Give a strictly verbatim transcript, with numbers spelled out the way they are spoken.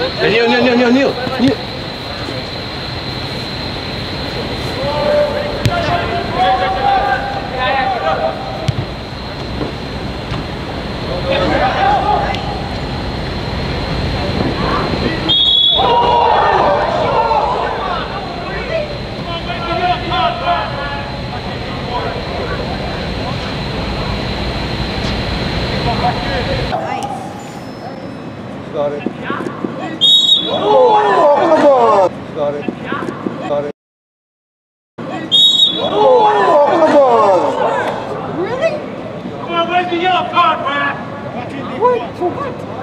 Neil, Neil, Neil, Neil, Neil, Neil. Got it. Oh, come on! Got it. Got it. Oh, come on! Really? Come on, where's the yellow card, man? What? For what?